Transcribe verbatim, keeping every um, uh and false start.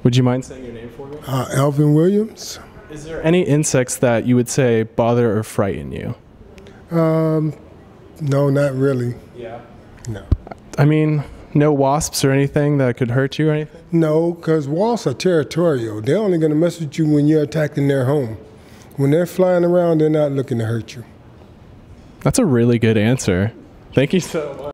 Would you mind saying your name for me? Uh, Alvin Williams. Is there any insects that you would say bother or frighten you? Um, no, not really. Yeah. No. I mean, no wasps or anything that could hurt you or anything? No, because wasps are territorial. They're only going to mess with you when you're attacking their home. When they're flying around, they're not looking to hurt you. That's a really good answer. Thank you so much.